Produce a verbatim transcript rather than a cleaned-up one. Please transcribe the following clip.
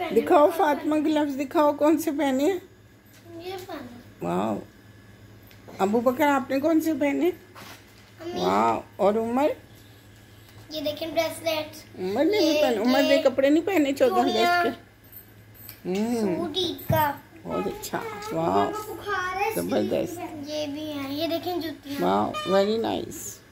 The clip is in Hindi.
दिखाओ फातिमा ग्लव्स दिखाओ, कौन से पहने? ये पहने। वाह। अबू बकर आपने कौन से पहने? वाह। और उमर? ये देखें ब्रेसलेट। उमर ने भी पहने? उमर ने कपड़े नहीं पहने चौदह अगस्त के? सूट ईद का। बहुत अच्छा। वाह जबरदस्त। ये भी है, ये देखें जूतियां। वाह वेरी नाइस।